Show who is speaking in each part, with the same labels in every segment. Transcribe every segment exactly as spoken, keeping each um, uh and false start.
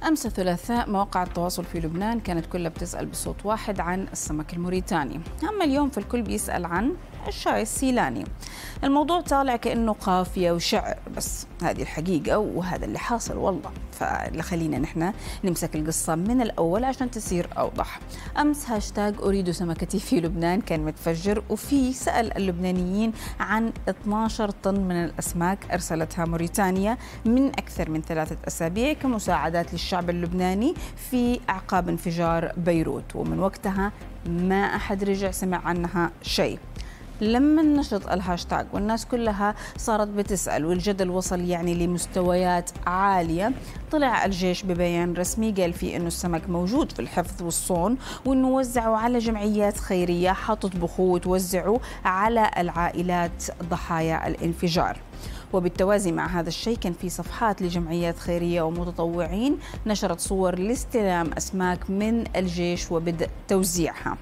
Speaker 1: أمس الثلاثاء مواقع التواصل في لبنان كانت كلها بتسأل بصوت واحد عن السمك الموريتاني، أما اليوم فالكل بيسأل عن الشاي السيلاني. الموضوع طالع كأنه قافية وشعر، بس هذه الحقيقة وهذا اللي حاصل والله. فخلينا نحن نمسك القصة من الأول عشان تصير أوضح. أمس هاشتاج أريد سمكتي في لبنان كان متفجر، وفي سأل اللبنانيين عن اثنعش طن من الأسماك أرسلتها موريتانيا من أكثر من ثلاثة أسابيع كمساعدات للشعب اللبناني في أعقاب انفجار بيروت، ومن وقتها ما أحد رجع سمع عنها شيء. لما نشط الهاشتاج والناس كلها صارت بتسأل والجدل وصل يعني لمستويات عالية، طلع الجيش ببيان رسمي قال فيه إنه السمك موجود في الحفظ والصون، وإنه وزعوا على جمعيات خيرية حتطبخوا وتوزعوا على العائلات ضحايا الانفجار. وبالتوازي مع هذا الشيء كان في صفحات لجمعيات خيرية ومتطوعين نشرت صور لاستلام أسماك من الجيش وبدء توزيعها.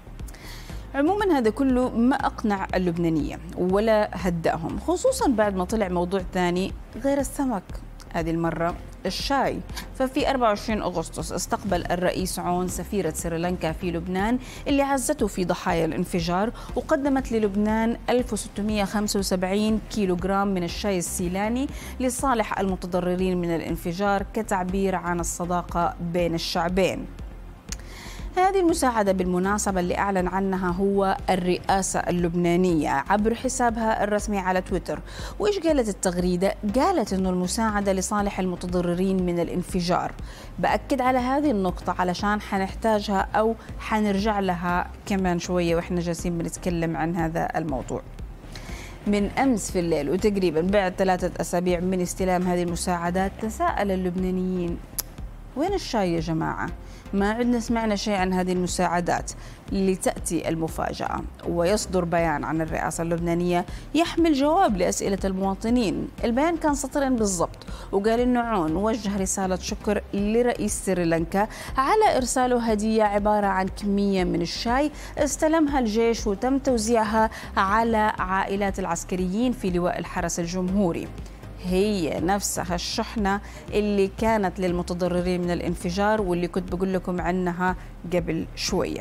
Speaker 1: عموما هذا كله ما أقنع اللبنانية ولا هدأهم، خصوصا بعد ما طلع موضوع ثاني غير السمك، هذه المرة الشاي. ففي أربعة وعشرين أغسطس استقبل الرئيس عون سفيرة سريلانكا في لبنان اللي عزته في ضحايا الانفجار، وقدمت للبنان ألف وستمئة وخمسة وسبعين كيلوغرام من الشاي السيلاني لصالح المتضررين من الانفجار كتعبير عن الصداقة بين الشعبين. هذه المساعدة بالمناسبة اللي أعلن عنها هو الرئاسة اللبنانية عبر حسابها الرسمي على تويتر. وإيش قالت التغريدة؟ قالت إنه المساعدة لصالح المتضررين من الانفجار. بأكد على هذه النقطة علشان حنحتاجها أو حنرجع لها كمان شوية وإحنا جالسين بنتكلم عن هذا الموضوع. من أمس في الليل وتقريبا بعد ثلاثة أسابيع من استلام هذه المساعدات تساءل اللبنانيين، وين الشاي يا جماعة؟ ما عدنا سمعنا شيء عن هذه المساعدات. لتأتي المفاجأة ويصدر بيان عن الرئاسة اللبنانية يحمل جواب لأسئلة المواطنين. البيان كان سطرين بالضبط، وقال إنه عون وجه رسالة شكر لرئيس سريلانكا على إرساله هدية عبارة عن كمية من الشاي استلمها الجيش وتم توزيعها على عائلات العسكريين في لواء الحرس الجمهوري. هي نفسها الشحنة اللي كانت للمتضررين من الانفجار واللي كنت بقول لكم عنها قبل شوية.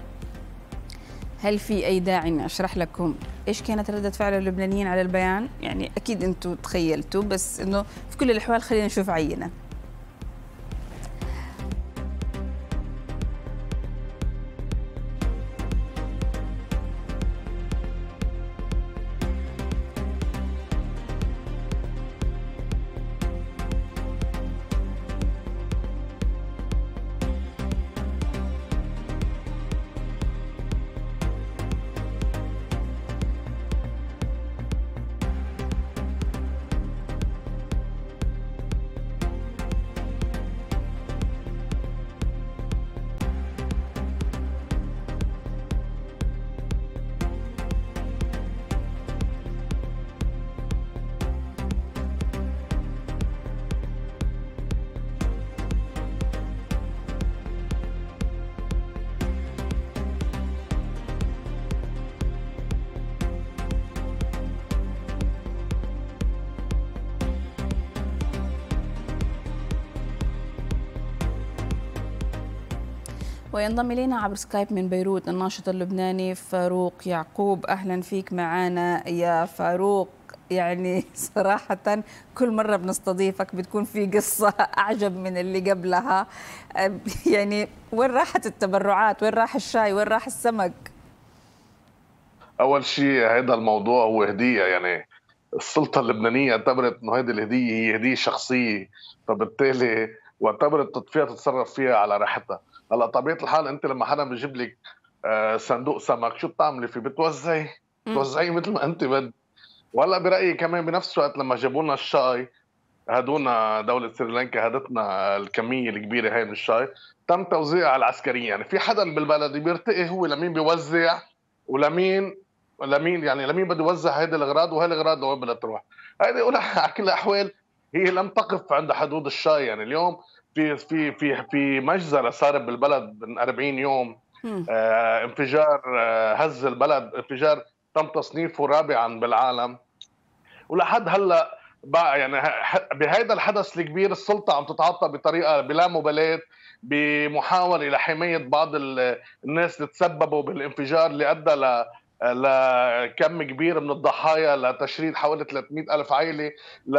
Speaker 1: هل في أي داعي إني أشرح لكم إيش كانت ردة فعل اللبنانيين على البيان؟ يعني أكيد أنتم تخيلتوا، بس إنه في كل الأحوال خلينا نشوف عينة. وينضم إلينا عبر سكايب من بيروت الناشط اللبناني فاروق يعقوب. أهلا فيك معنا يا فاروق. يعني صراحة كل مرة بنستضيفك بتكون في قصة أعجب من اللي قبلها. يعني وين راحت التبرعات؟ وين راح الشاي؟ وين راح السمك؟
Speaker 2: أول شيء هذا الموضوع هو هدية، يعني السلطة اللبنانية اعتبرت إنه هذه الهدية هي هدية شخصية، فبالتالي واعتبرت فيها تتصرف فيها على راحتها. هلا طبيعة الحال أنت لما حدا بيجيب لك صندوق سمك شو بتعملي فيه؟ بتوزعي بتوزعيه مثل ما أنت بدك. وهلا برأيي كمان بنفس الوقت لما جابوا لنا الشاي، هدونا دولة سريلانكا هدتنا الكمية الكبيرة هاي من الشاي، تم توزيعها على العسكريين. يعني في حدا بالبلد بيرتقي هو لمين بيوزع ولمين لمين يعني لمين بده يوزع هيدي الاغراض، وهي الاغراض لوين بدها تروح. هيدي اقولها على كل الاحوال هي لم تقف عند حدود الشاي. يعني اليوم في في في في مجزره صارت بالبلد من أربعين يوم، آه انفجار آه هز البلد، انفجار تم تصنيفه رابعا بالعالم، ولحد هلا بقى يعني بهذا الحدث الكبير السلطه عم تتعاطى بطريقه بلا مبالاه، بمحاوله لحمايه بعض الناس اللي تسببوا بالانفجار اللي ادى ل لكم كبير من الضحايا، لتشريد حوالي ثلاثمئة ألف عائله، ل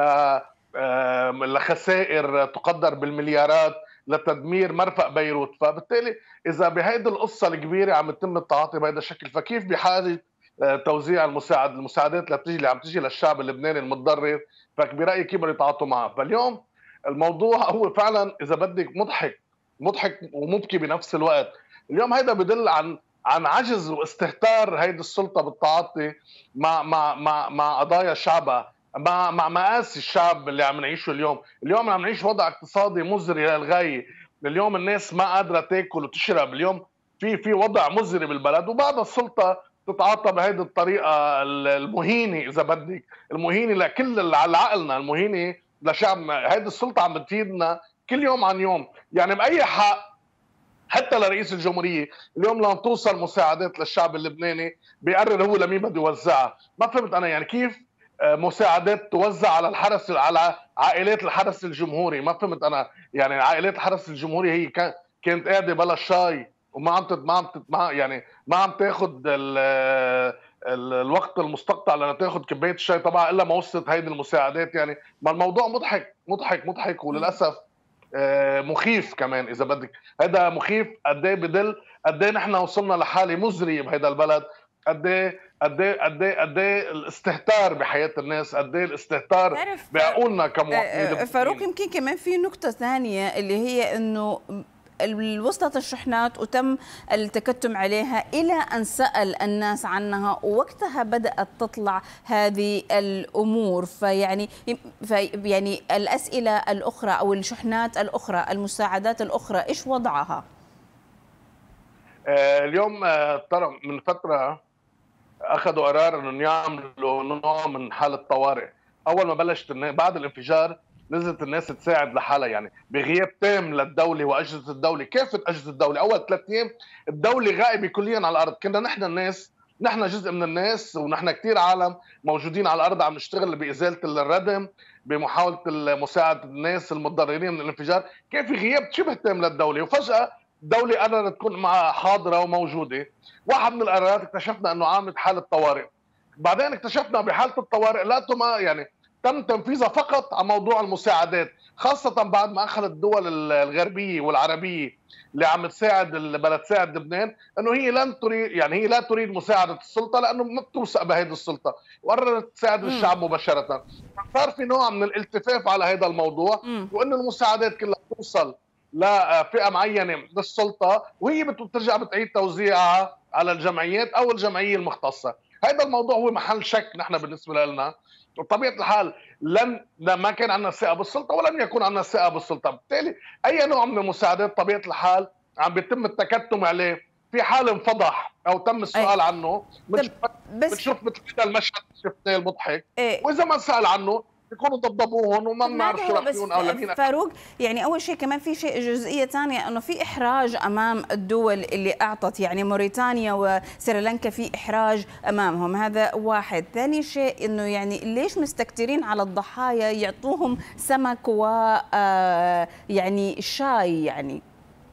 Speaker 2: لخسائر تقدر بالمليارات، لتدمير مرفأ بيروت. فبالتالي اذا بهيدي القصه الكبيره عم يتم التعاطي بهذا الشكل، فكيف بحاجه توزيع المساعد المساعدات اللي بتيجي اللي عم تيجي للشعب اللبناني المتضرر؟ فبرايي كيف بدهم يتعاطوا معها. فاليوم الموضوع هو فعلا اذا بدك مضحك مضحك ومبكي بنفس الوقت. اليوم هيدا بدل عن عن عجز واستهتار هيدي السلطه بالتعاطي مع مع مع مع قضايا شعبها، مع مع مآسي الشعب اللي عم نعيشه اليوم. اليوم عم نعيش وضع اقتصادي مزري للغايه، اليوم الناس ما قادره تاكل وتشرب، اليوم في في وضع مزري بالبلد، وبعد السلطه تتعاطى بهيدي الطريقه المهينه اذا بدك، المهينه لكل على عقلنا، المهينه لشعبنا. هيدي السلطه عم بتفيدنا كل يوم عن يوم. يعني باي حق حتى لرئيس الجمهوريه اليوم لما توصل مساعدات للشعب اللبناني بيقرر هو لمين بده يوزعها. ما فهمت انا يعني كيف مساعدات توزع على الحرس على عائلات الحرس الجمهوري؟ ما فهمت انا يعني عائلات الحرس الجمهوري هي كانت قاعده بلا شاي وما عم ما عم يعني ما عم تاخذ الوقت المستقطع لتاخذ كبايه الشاي طبعا الا ما وصلت هيدي المساعدات. يعني ما الموضوع مضحك مضحك مضحك وللاسف مخيف كمان اذا بدك. هذا مخيف قد ايه بدل قد ايه نحن وصلنا لحاله مزريه بهذا البلد، قد ايه قد ايه قد ايه قد ايه الاستهتار بحياه الناس، قد ايه الاستهتار بعقولنا كمواطنين.
Speaker 1: فاروق يمكن كمان في نقطه ثانيه اللي هي انه وصلت الشحنات وتم التكتم عليها إلى أن سأل الناس عنها، ووقتها بدأت تطلع هذه الأمور. فيعني في يعني الأسئلة الأخرى أو الشحنات الأخرى، المساعدات الأخرى، إيش وضعها؟
Speaker 2: آه اليوم آه ترى من فترة أخذوا قرار أنهم يعملوا نوع من حالة طوارئ. أول ما بلشت بعد الانفجار نزلت الناس تساعد لحالها، يعني بغياب تام للدوله واجهزه الدوله، كافه اجهزه الدوله. اول ثلاث ايام الدوله غائبه كليا على الارض، كنا نحن الناس، نحن جزء من الناس، ونحن كثير عالم موجودين على الارض عم نشتغل بازاله الردم، بمحاوله مساعده الناس المتضررين من الانفجار. كان في غياب شبه تام للدوله، وفجاه الدوله قررت تكون معها حاضره وموجوده. واحد من القرارات اكتشفنا انه عامله حاله طوارئ. بعدين اكتشفنا بحاله الطوارئ لا ما يعني تم تنفيذها فقط على موضوع المساعدات، خاصة بعد ما أخذت الدول الغربية والعربية اللي عم تساعد البلد تساعد لبنان انه هي لن تريد، يعني هي لا تريد مساعدة السلطة لانه ما بتوثق بهيدي السلطة، وقررت تساعد الشعب مباشرة. صار في نوع من الالتفاف على هذا الموضوع، وانه المساعدات كلها توصل لفئة معينة من السلطة، وهي بترجع بتعيد توزيعها على الجمعيات او الجمعية المختصة. هذا الموضوع هو محل شك نحن بالنسبة لنا. بطبيعه الحال لن ما كان عندنا ثقه بالسلطه ولن يكون عندنا ثقه بالسلطه، بالتالي اي نوع من المساعدات طبيعه الحال عم بيتم التكتم عليه في حال انفضح او تم السؤال أي. عنه. بنشوف مثل هذا المشهد شفناه المضحك، أي. واذا ما سال عنه يكونوا ضبضبوهم وما بنعرف شو رح يكون او لمين.
Speaker 1: فاروق يعني اول شيء كمان في شيء جزئيه ثانيه انه في احراج امام الدول اللي اعطت، يعني موريتانيا وسريلانكا في احراج امامهم، هذا واحد. ثاني شيء انه يعني ليش مستكترين على الضحايا يعطوهم سمك و يعني شاي؟ يعني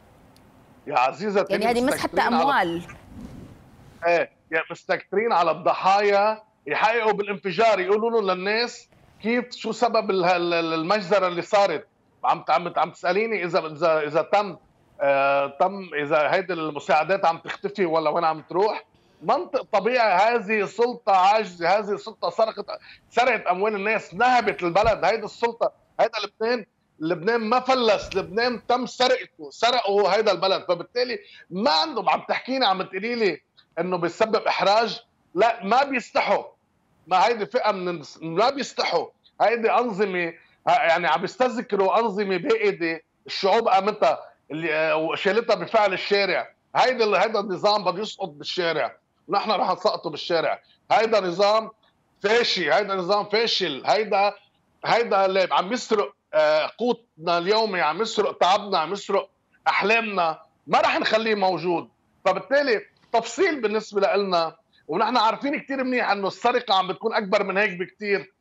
Speaker 2: يا عزيزتي
Speaker 1: يعني هذه مسحه اموال.
Speaker 2: ايه يعني مستكترين على الضحايا يحققوا بالانفجار، يقولوا له للناس كيف شو سبب المجزره اللي صارت. عم عم عم تساليني اذا اذا اذا تم آه تم اذا هيدي المساعدات عم تختفي ولا وين عم تروح. منطق طبيعي هذه سلطه عاجزه، هذه السلطه سرقت سرقت اموال الناس، نهبت البلد. هيدي السلطه، هيدا لبنان لبنان ما فلس، لبنان تم سرقته، سرقوا هيدا البلد. فبالتالي ما عندهم، عم تحكيني عم تقولي لي انه بيسبب احراج؟ لا ما بيستحوا، ما هيدي فئه من ما بيستحوا، هيدي انظمه يعني عم يستذكروا انظمه بائده الشعوب قامتها اللي شالتها بفعل الشارع. هيدي هيدا النظام بده يسقط بالشارع، ونحن رح نسقطه بالشارع. هيدا نظام فاشل، هيدا نظام فاشل، هيدا هيدا اللي عم يسرق قوتنا اليومي، عم يسرق تعبنا، عم يسرق احلامنا، ما رح نخليه موجود. فبالتالي تفصيل بالنسبه لنا، ونحن عارفين كثير منيح انه السرقه عم بتكون اكبر من هيك بكثير.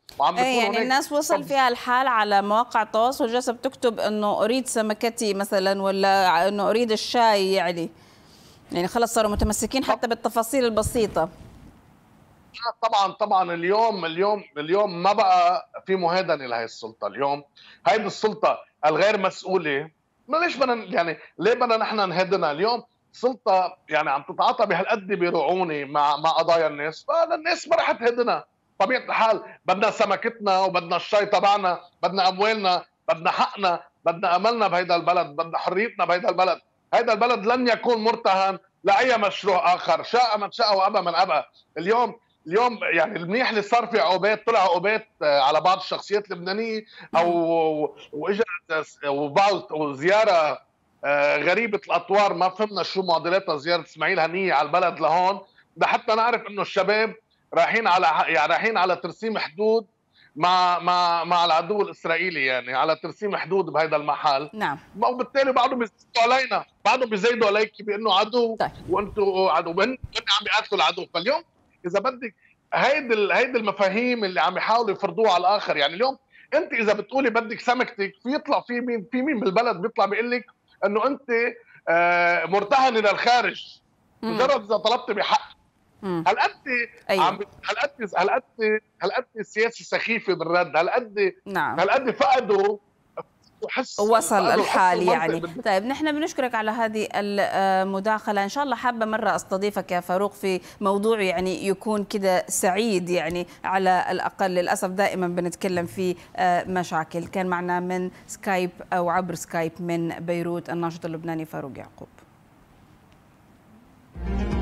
Speaker 2: وعم بيكون
Speaker 1: ايه يعني الناس وصل فيها الحال على مواقع التواصل جالسه بتكتب انه اريد سمكتي مثلا، ولا انه اريد الشاي، يعني يعني خلص صاروا متمسكين حتى بالتفاصيل البسيطه.
Speaker 2: طبعا طبعا اليوم اليوم اليوم ما بقى في مهادنه لهي السلطه. اليوم هيدي السلطه الغير مسؤوله، ما ليش بدنا يعني ليه بدنا نحن نهدنا؟ اليوم سلطه يعني عم تتعاطى بهالقد برعونه مع مع قضايا الناس، فالناس ما رح تهدنا. طبيعه الحال بدنا سمكتنا وبدنا الشاي تبعنا، بدنا اموالنا، بدنا حقنا، بدنا املنا بهيدا البلد، بدنا حريتنا بهيدا البلد. هيدا البلد لن يكون مرتهن لاي مشروع اخر، شاء من شاء وابى من ابى. اليوم اليوم يعني المنيح اللي صار في عقوبات، طلع عقوبات على بعض الشخصيات اللبنانيه، او واجت وبعض وزياره غريبه الاطوار ما فهمنا شو معضلاتها، زياره اسماعيل هنيه على البلد لهون، ده حتى نعرف انه الشباب رايحين على يعني رايحين على ترسيم حدود مع مع مع العدو الاسرائيلي، يعني على ترسيم حدود بهذا المحل.
Speaker 1: نعم.
Speaker 2: وبالتالي بعضهم بيزيدوا علينا، بعضهم بيزيدوا عليك بانه عدو. طيب. وانتم عدو، وهن عم بيقاتلوا العدو. فاليوم اذا بدك هيدي هيدي المفاهيم اللي عم يحاولوا يفرضوها على الاخر. يعني اليوم انت اذا بتقولي بدك سمكتك، في يطلع في مين في مين بالبلد بيطلع بيقول لك انه انت آه مرتهنه للخارج مجرد اذا طلبت بحق. هل انت
Speaker 1: أيوة.
Speaker 2: عم هل انت هل انت هل انت السياسه سخيفه بالرد؟ هل قد
Speaker 1: نعم.
Speaker 2: هل قد فقدوا
Speaker 1: وصل الحال يعني. طيب نحن بنشكرك على هذه المداخلة. إن شاء الله حابة مرة أستضيفك يا فاروق في موضوع يعني يكون كده سعيد، يعني على الأقل. للأسف دائما بنتكلم في مشاكل. كان معنا من سكايب أو عبر سكايب من بيروت الناشط اللبناني فاروق يعقوب.